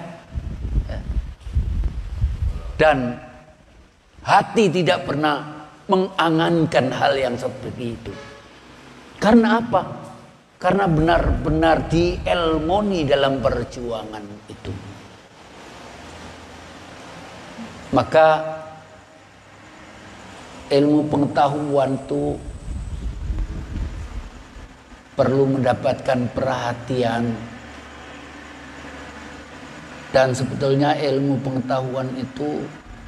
dan hati tidak pernah mengangankan hal yang seperti itu. Karena apa? Karena benar-benar dielmoni dalam perjuangan itu. Maka ilmu pengetahuan itu perlu mendapatkan perhatian. Dan sebetulnya ilmu pengetahuan itu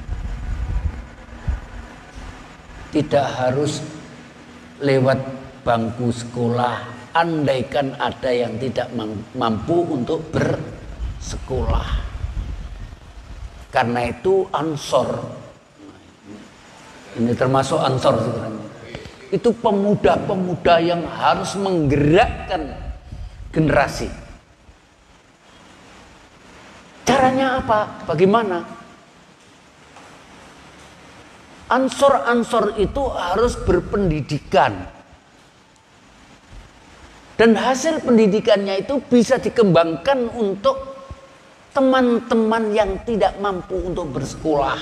tidak harus lewat bangku sekolah. Andaikan ada yang tidak mampu untuk bersekolah. Karena itu Ansor, ini termasuk Ansor sebenarnya, itu pemuda-pemuda yang harus menggerakkan generasi. Caranya apa? Bagaimana? Ansor-ansor itu harus berpendidikan. Dan hasil pendidikannya itu bisa dikembangkan untuk teman-teman yang tidak mampu untuk bersekolah.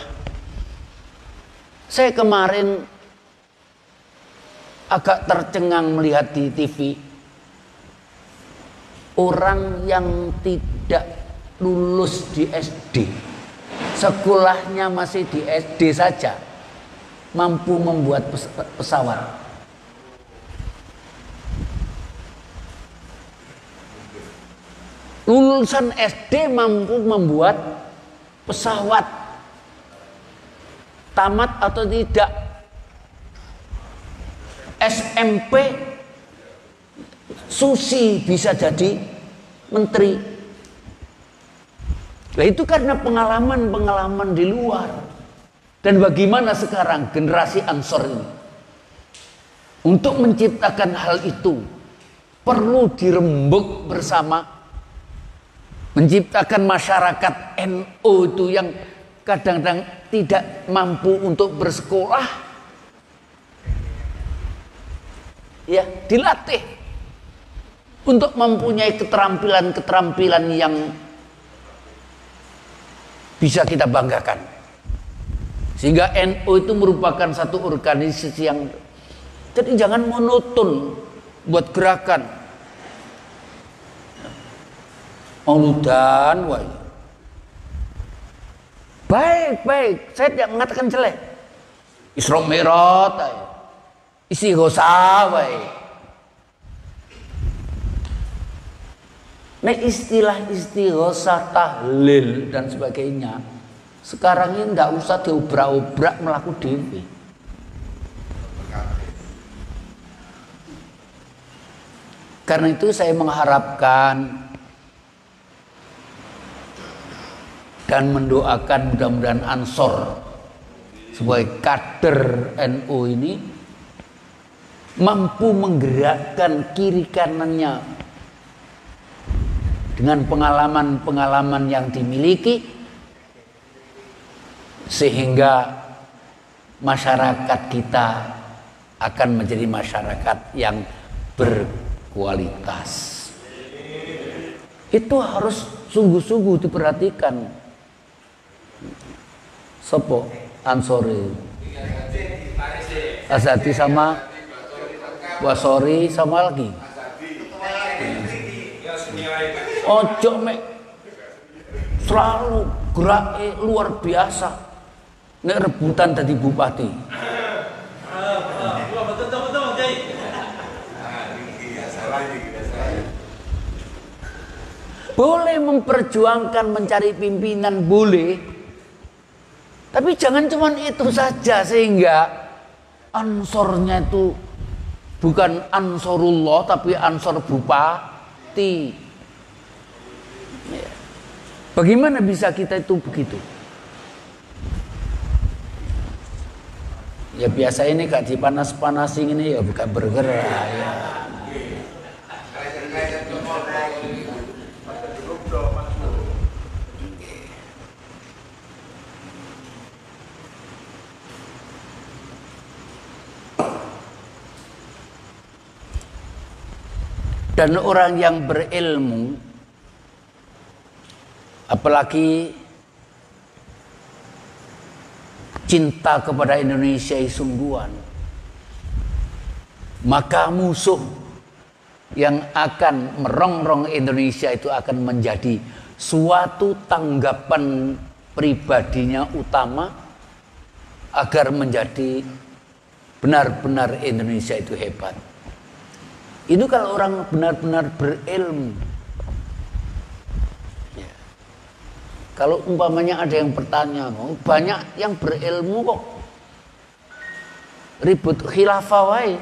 Saya kemarin agak tercengang melihat di T V orang yang tidak lulus di S D, sekolahnya masih di S D saja, mampu membuat pesawat. Lulusan S D mampu membuat pesawat. Tamat atau tidak S M P Susi bisa jadi menteri. Nah itu karena pengalaman-pengalaman di luar. Dan bagaimana sekarang generasi Ansor ini untuk menciptakan hal itu perlu dirembuk bersama. Menciptakan masyarakat N U itu yang kadang-kadang tidak mampu untuk bersekolah, ya dilatih untuk mempunyai keterampilan-keterampilan yang bisa kita banggakan. Sehingga N U itu merupakan satu organisasi yang, jadi jangan monoton buat gerakan. Mauludan, wah. Baik, baik. Saya tidak mengatakan jelek. Isra Mi'raj, isi gosah, wah. Nah, istilah istighosah, tahlil dan sebagainya sekarang ini nggak usah diobrak-obrak melaku dewi. Karena itu saya mengharapkan dan mendoakan mudah-mudahan Ansor sebagai kader N U ini mampu menggerakkan kiri kanannya dengan pengalaman-pengalaman yang dimiliki, sehingga masyarakat kita akan menjadi masyarakat yang berkualitas. Itu harus sungguh-sungguh diperhatikan. Sopo Ansori, Azadi sama Wasori sama lagi. Ojo mek selalu gerak luar biasa nek rebutan jadi bupati. Boleh memperjuangkan mencari pimpinan, boleh, tapi jangan cuma itu saja, sehingga ansornya itu bukan ansorullah tapi ansor bupati. Bagaimana bisa kita itu begitu? Ya biasa ini kak dipanas-panasin ini ya bukan bergerak ya. Dan orang yang berilmu, apalagi cinta kepada Indonesia sungguhan, maka musuh yang akan merongrong Indonesia itu akan menjadi suatu tanggapan pribadinya utama agar menjadi benar-benar Indonesia itu hebat. Itu kalau orang benar-benar berilmu. Ya. Kalau umpamanya ada yang bertanya, banyak yang berilmu kok ribut khilafah wae.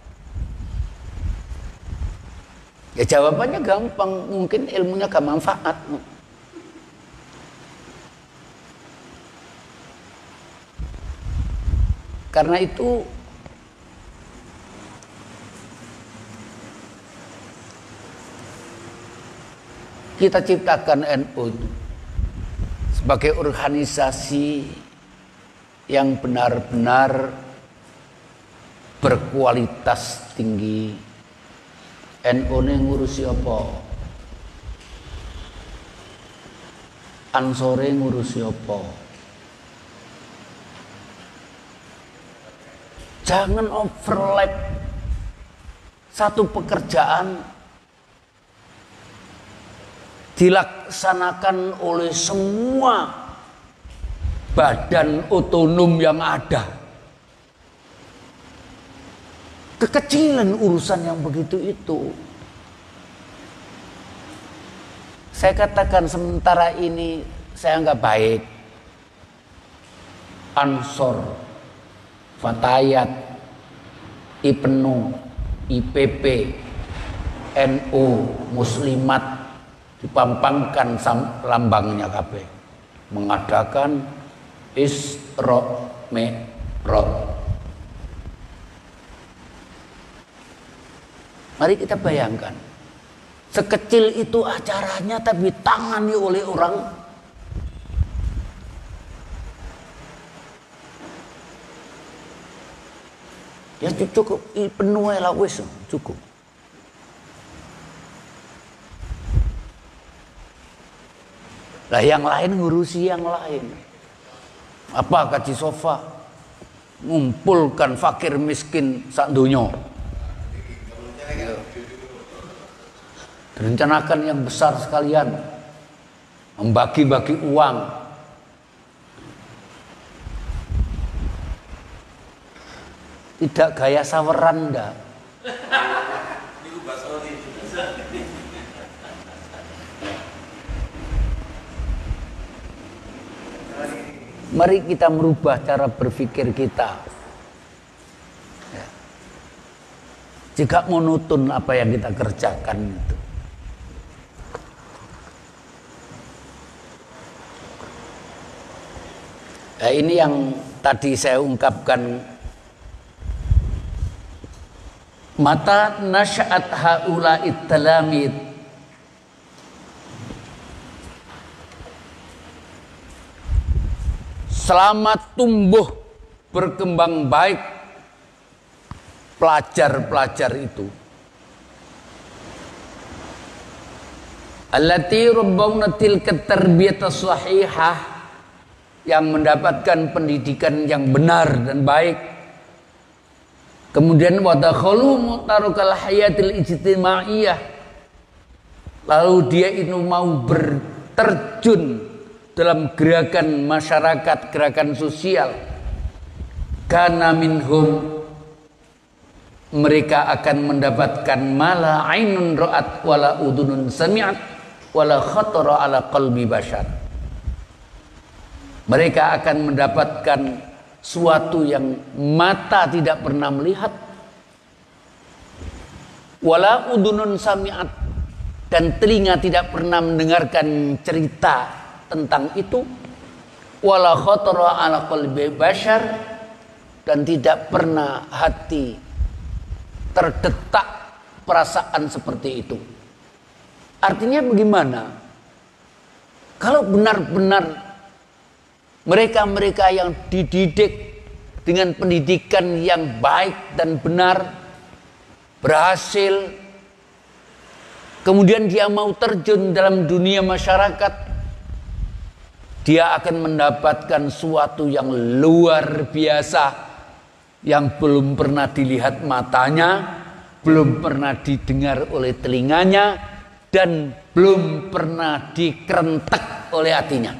Ya jawabannya gampang, mungkin ilmunya gak manfaat. Karena itu kita ciptakan N U sebagai organisasi yang benar-benar berkualitas tinggi. N U ini ngurusi apa? Ansore ngurusi apa? Jangan overlap satu pekerjaan dilaksanakan oleh semua badan otonom yang ada. Kekecilan urusan yang begitu itu. Saya katakan sementara ini saya anggap baik. Ansor, Fatayat, Ibnu, I P P, N U, Muslimat dipampangkan lambangnya kabeh, mengadakan Isra Mi'raj. Mari kita bayangkan, sekecil itu acaranya tapi tangani oleh orang ya cukup penuh lah wis cukup. Lah yang lain ngurusi yang lain. Apa kaji sofa? Ngumpulkan fakir miskin sak donya. Rencanakan yang besar sekalian. Membagi-bagi uang. Tidak gaya saweran dah. Mari kita merubah cara berpikir kita. Ya. Jika monoton apa yang kita kerjakan itu. Nah, ini yang tadi saya ungkapkan. Mata nasya'at haula'it talamid. Selamat tumbuh berkembang baik pelajar-pelajar itu. Allati rabbawna tilka tarbiyata sahihah, yang mendapatkan pendidikan yang benar dan baik. Kemudian wadakhalu mutarukal hayatil ijtimaiyah, lalu dia itu mau berterjun dalam gerakan masyarakat, gerakan sosial. Kana minhum, mereka akan mendapatkan mala ainun ra'at wala udunun sami'at wala khatara ala qalbi bashar. Mereka akan mendapatkan suatu yang mata tidak pernah melihat, wala udunun sami'at, dan telinga tidak pernah mendengarkan cerita tentang itu, wala khatara ala qalbi bashar, dan tidak pernah hati terdetak perasaan seperti itu. Artinya bagaimana? Kalau benar-benar mereka-mereka yang dididik dengan pendidikan yang baik dan benar, berhasil, kemudian dia mau terjun dalam dunia masyarakat, dia akan mendapatkan suatu yang luar biasa, yang belum pernah dilihat matanya, belum pernah didengar oleh telinganya, dan belum pernah dikerentek oleh hatinya.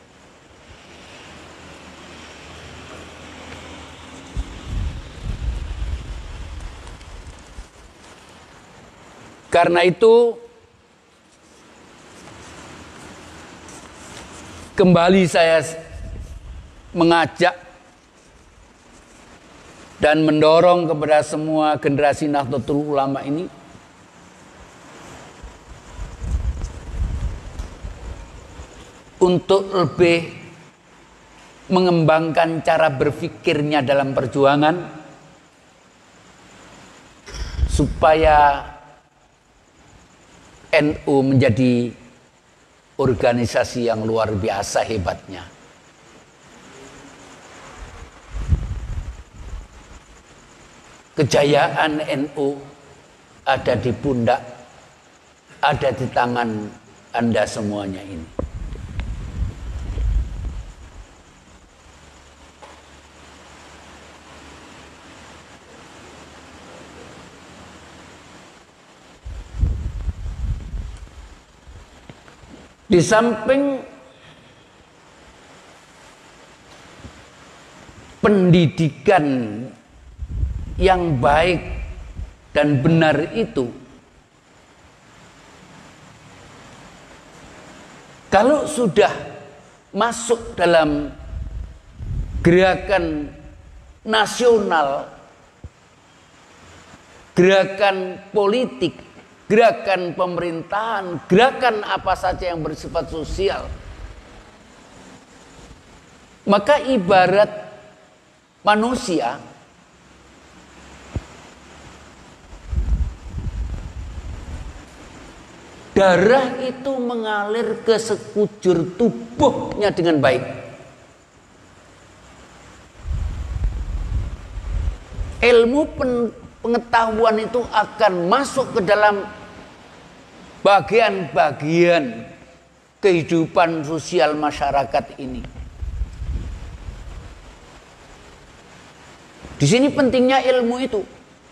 Karena itu, kembali saya mengajak dan mendorong kepada semua generasi Nahdlatul Ulama ini untuk lebih mengembangkan cara berpikirnya dalam perjuangan, supaya N U menjadi organisasi yang luar biasa hebatnya. Kejayaan N U ada di pundak, ada di tangan Anda semuanya ini. Di samping pendidikan yang baik dan benar itu, kalau sudah masuk dalam gerakan nasional, gerakan politik, gerakan pemerintahan, gerakan apa saja yang bersifat sosial, maka ibarat manusia darah itu mengalir ke sekujur tubuhnya dengan baik. Ilmu pengetahuan itu akan masuk ke dalam bagian-bagian kehidupan sosial masyarakat ini. Di sini pentingnya ilmu itu.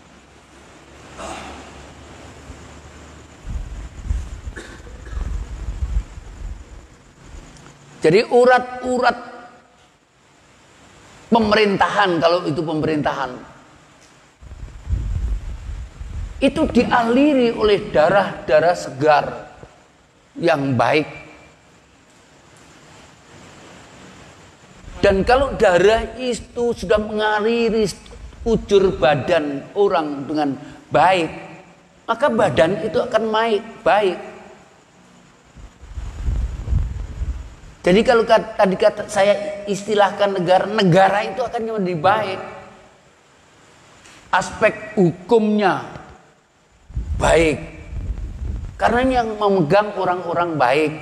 Jadi urat-urat pemerintahan, kalau itu pemerintahan, itu dialiri oleh darah-darah segar yang baik. Dan kalau darah itu sudah mengaliri ujur badan orang dengan baik, maka badan itu akan baik, baik. Jadi kalau tadi kata saya istilahkan negara, negara itu akan menjadi baik. Aspek hukumnya baik, karena yang memegang orang-orang baik.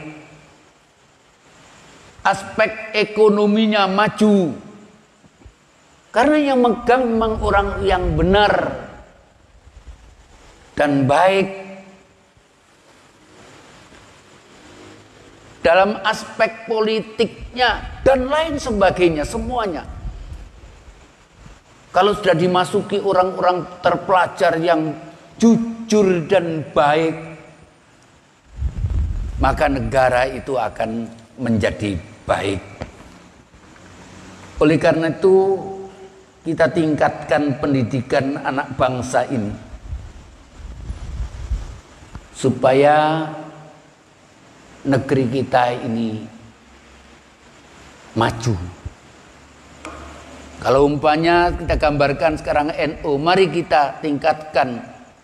Aspek ekonominya maju, karena yang megang memang orang yang benar dan baik. Dalam aspek politiknya dan lain sebagainya, semuanya. Kalau sudah dimasuki orang-orang terpelajar yang jujur dan baik, maka negara itu akan menjadi baik. Oleh karena itu, kita tingkatkan pendidikan anak bangsa ini supaya negeri kita ini maju. Kalau umpamanya kita gambarkan sekarang N U, mari kita tingkatkan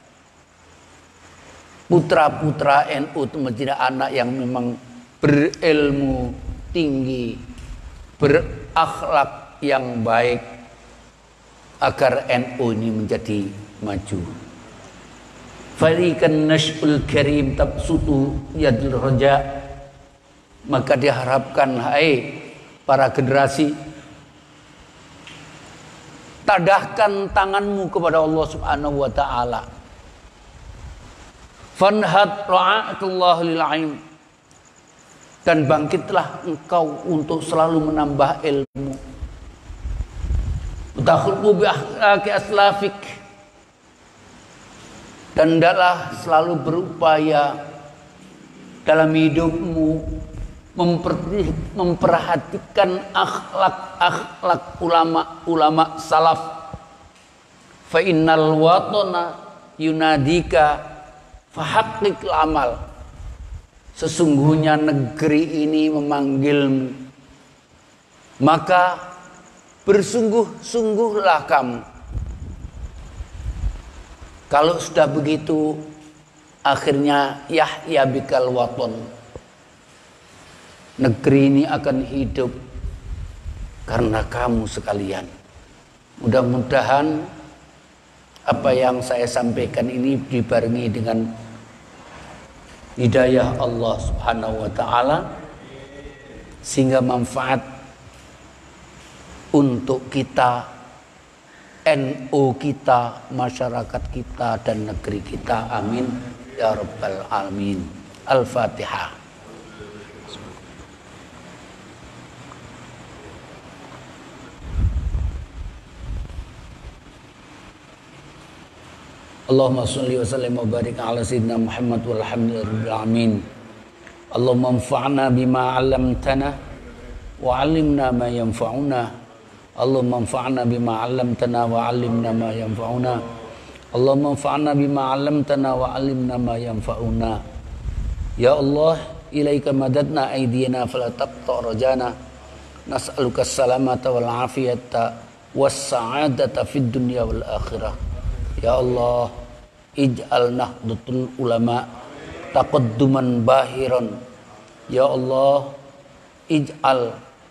putra-putra N U itu menjadi anak yang memang berilmu tinggi, berakhlak yang baik, agar N U ini menjadi maju. Fariqan nash'ul karim tabsutu yadul raja, maka diharapkan hai para generasi, tadahkan tanganmu kepada Allah Subhanahu wa taala. Fanhad ra'akallahu lil aim, dan bangkitlah engkau untuk selalu menambah ilmu. Takhulqu bi akhlaqi aslafik, dan hendaklah selalu berupaya dalam hidupmu memperhatikan akhlak-akhlak ulama-ulama salaf. Fa innal watana yunadika fahaqqiq amal, sesungguhnya negeri ini memanggilmu, maka bersungguh-sungguhlah kamu. Kalau sudah begitu, akhirnya yahya bikal waton, negeri ini akan hidup karena kamu sekalian. Mudah-mudahan apa yang saya sampaikan ini dibarengi dengan hidayah Allah Subhanahu wa taala, sehingga manfaat untuk kita, N U kita, masyarakat kita, dan negeri kita. Amin ya rabbal alamin. Al-Fatihah. Allahumma sholli wa sallim wa barik ala sayyidina Muhammad walhamdulillahi rabbil alamin. Allahumma anfa'na bima 'allamtana wa 'allimna ma yanfa'una. Allahumma anfa'na bima 'allamtana wa 'allimna ma yanfa'una. Allahumma anfa'na bima 'allamtana wa 'allimna ma yanfa'una. Ya Allah, ilaika madadna aydina fala taqta rajana. Nas'aluka as-salamata wal 'afiyata was sa'adata fid dunya wal akhirah. Ya Allah, ij'al nahdlatul ulama taqadduman bahiran. Ya Allah, ij'al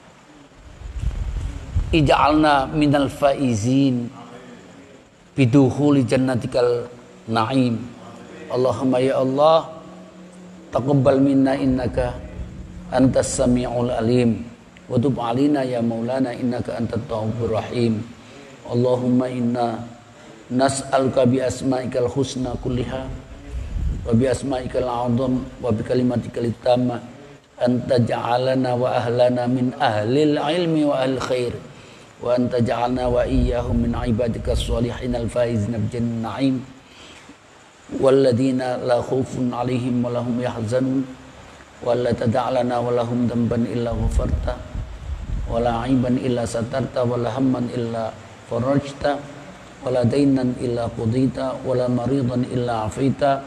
ij'alna minal faizin bidukhuli jannatikal na'im. Allahumma ya Allah, taqabbal minna innaka antas sami'ul alim, wa tub alina ya maulana innaka antat tawwabur rahim. Allahumma inna nas'aluka bi asma'ikal husna kulliha wa bi asma'ikal a'zam wa bi kalimatikal tamma anta ja'alana wa ahlana min ahlil ilmi wa ahli khair, wa anta ja'alna wa iyyahum min ibadikas sholihin al-faizina bi jannatin na'im walladzina la khaufun 'alaihim wa lahum yahzanun wa la tad'alana wa lahum dhanban illa ghafarta wa la 'aiban illa satarta wa la hamman illa farajta wa la daynan illa qudita wa la maridan illa afita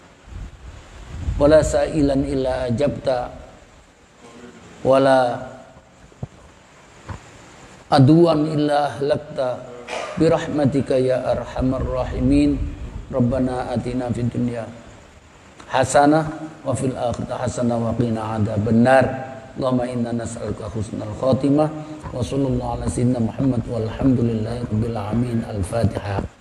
wa la sa'ilan illa ajabta wa la aduan illa ahlakta birahmatika ya arhamar rahimin. Rabbana atina fid dunya hasanah wa fil akhirati hasanah wa qina adzabannar. Allahumma inna nas'aluka husnal khatimah wa sallallahu ala sayyidina Muhammad walhamdulillahi rabbil alamin. Al-Fatihah.